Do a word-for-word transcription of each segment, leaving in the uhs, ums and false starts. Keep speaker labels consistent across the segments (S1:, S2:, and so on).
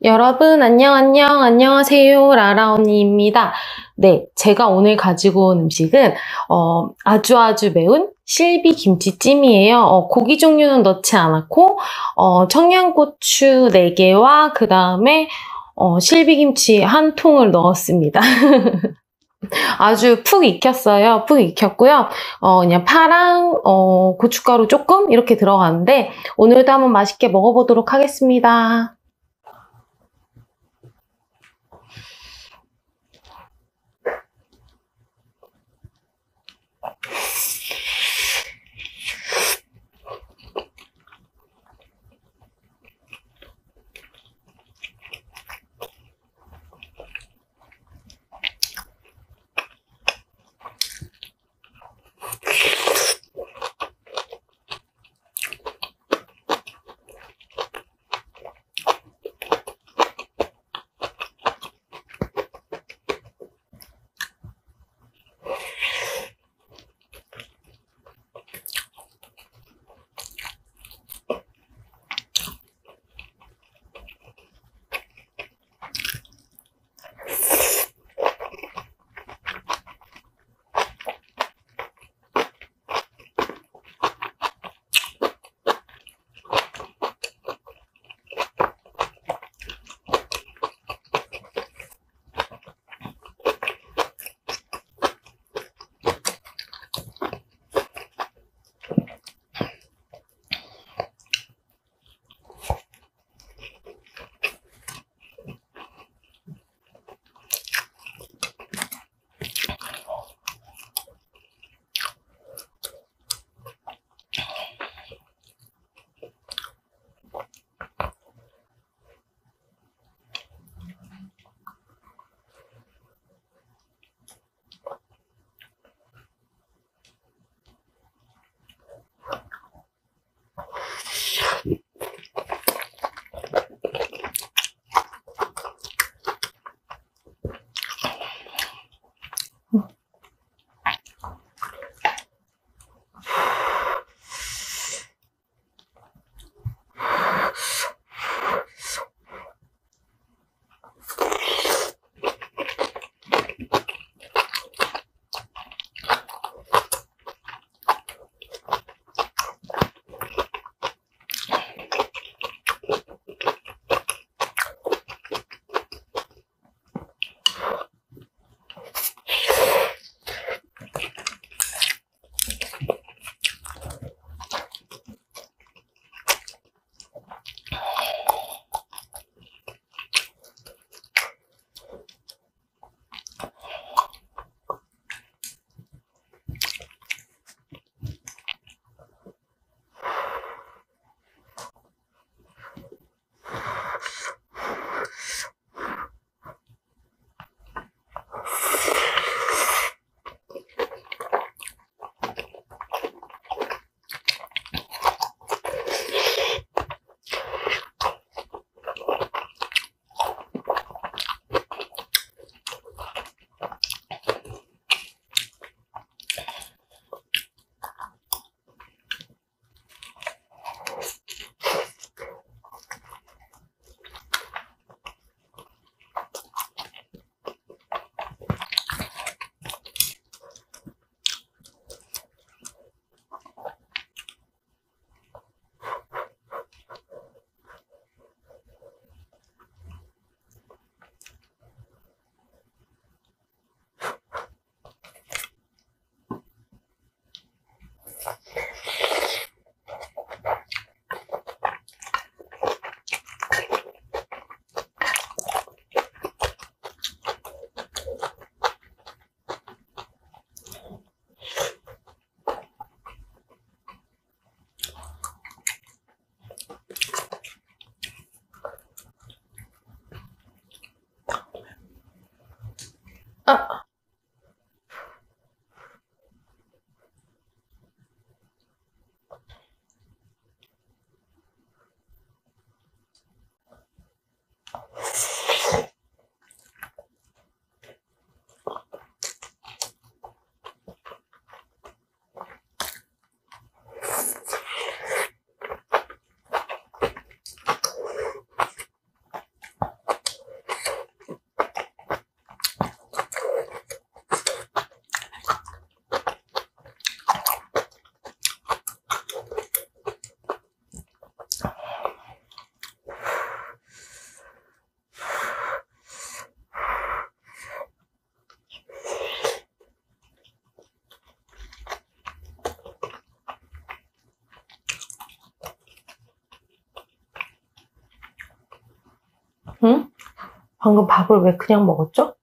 S1: 여러분 안녕 안녕 안녕하세요, 라라언니입니다. 네, 제가 오늘 가지고 온 음식은 어, 아주 아주 매운 실비김치찜이에요. 어, 고기 종류는 넣지 않았고 어, 청양고추 네 개와 그 다음에 어, 실비김치 한 통을 넣었습니다. 아주 푹 익혔어요. 푹 익혔고요. 어, 그냥 파랑 어, 고춧가루 조금 이렇게 들어가는데 오늘도 한번 맛있게 먹어보도록 하겠습니다. 아. 응? 방금 밥을 왜 그냥 먹었죠?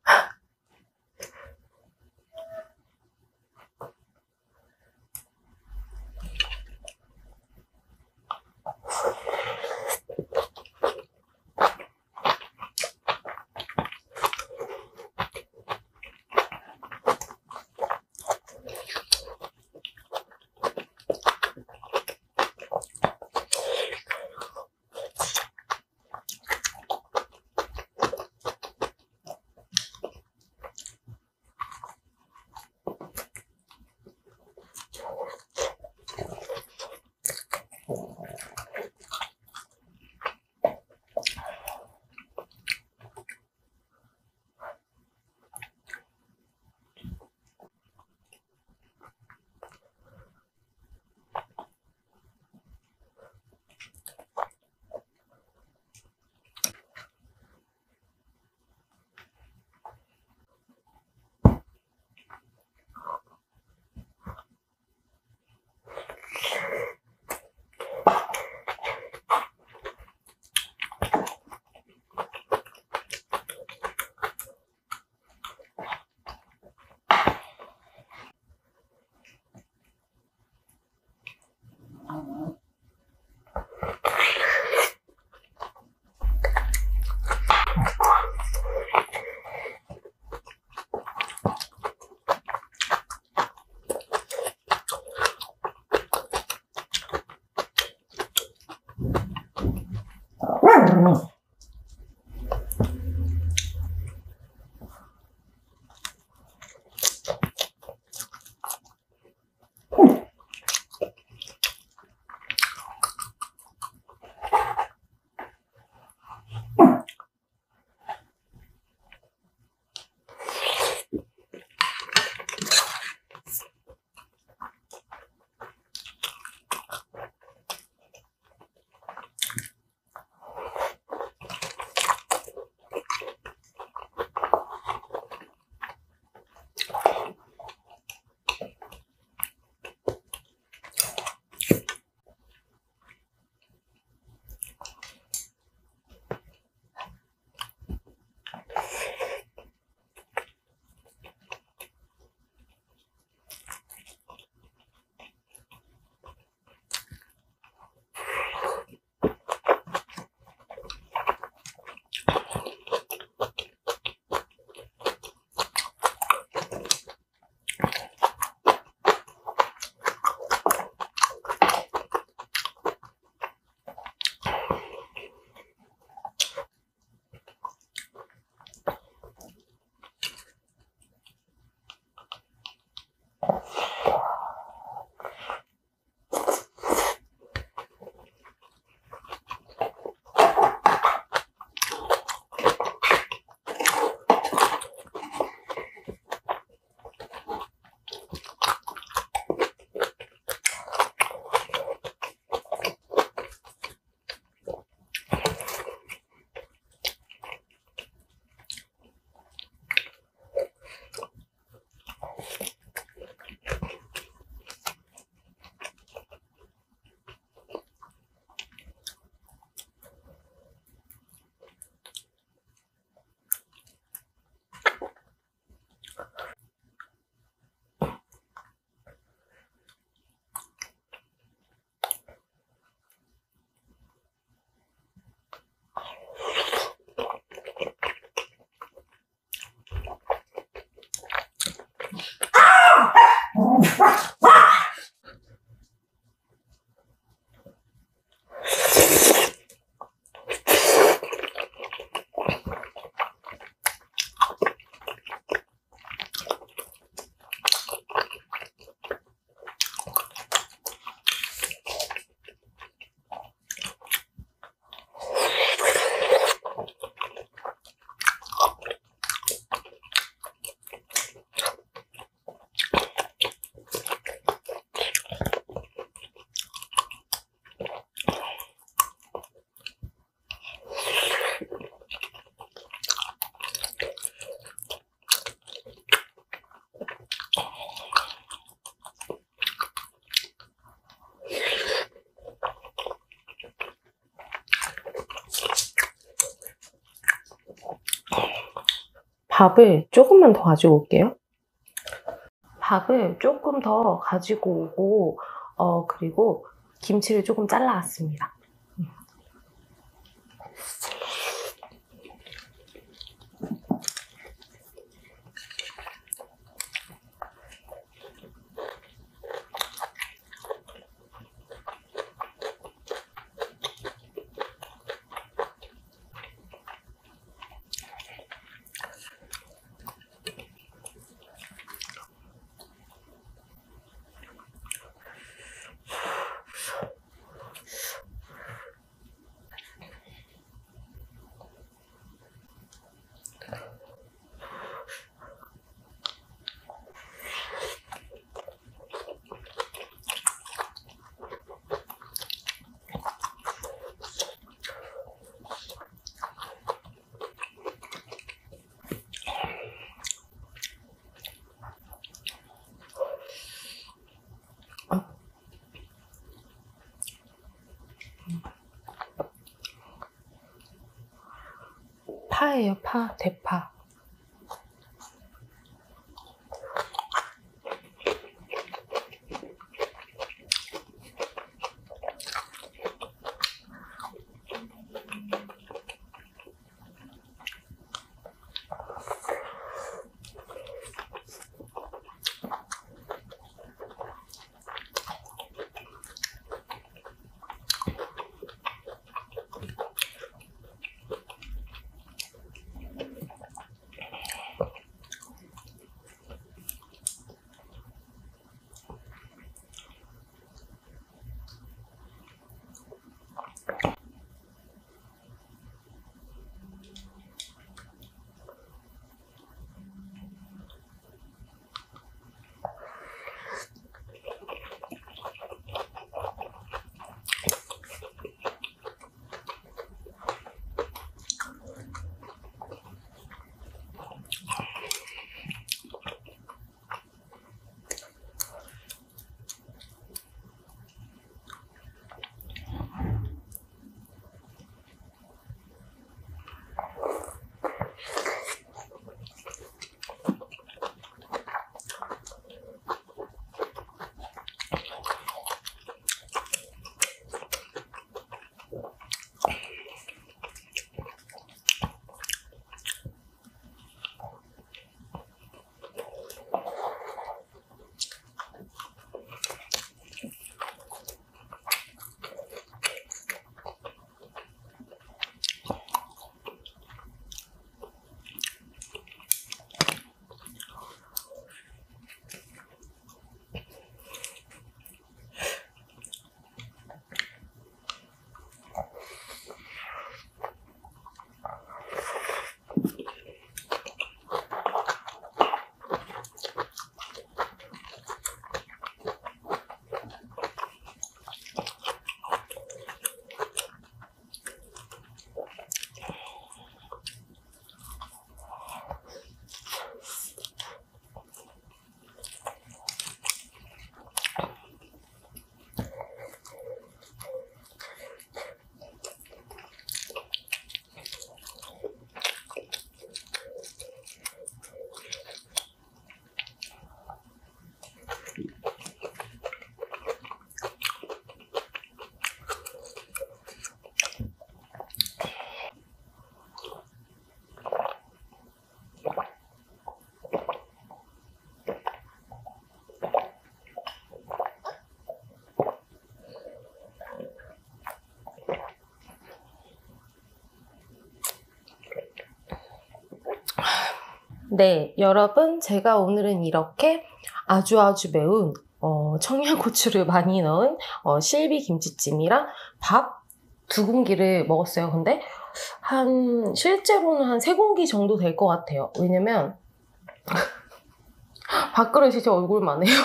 S1: 밥을 조금만 더 가지고 올게요. 밥을 조금 더 가지고 오고 어 그리고 김치를 조금 잘라왔습니다. 파예요, 파, 대파. 네, 여러분, 제가 오늘은 이렇게 아주 아주 매운 어, 청양고추를 많이 넣은 어, 실비김치찜이랑 밥 두 공기를 먹었어요. 근데 한 실제로는 한 세 공기 정도 될 것 같아요. 왜냐면 밥그릇이 진짜 얼굴만 해요.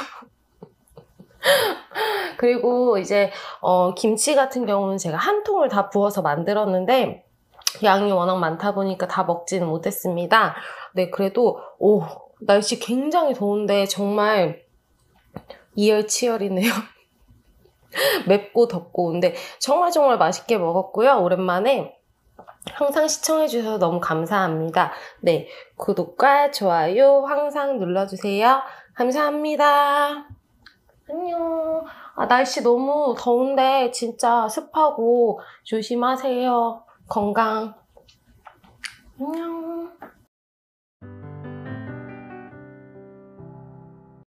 S1: 그리고 이제 어, 김치 같은 경우는 제가 한 통을 다 부어서 만들었는데 양이 워낙 많다 보니까 다 먹지는 못했습니다. 네, 그래도 오, 날씨 굉장히 더운데 정말 이열치열이네요. 맵고 덥고. 근데 정말 정말 맛있게 먹었고요. 오랜만에 항상 시청해주셔서 너무 감사합니다. 네, 구독과 좋아요 항상 눌러주세요. 감사합니다. 안녕. 아, 날씨 너무 더운데 진짜 습하고 조심하세요. 건강. 안녕.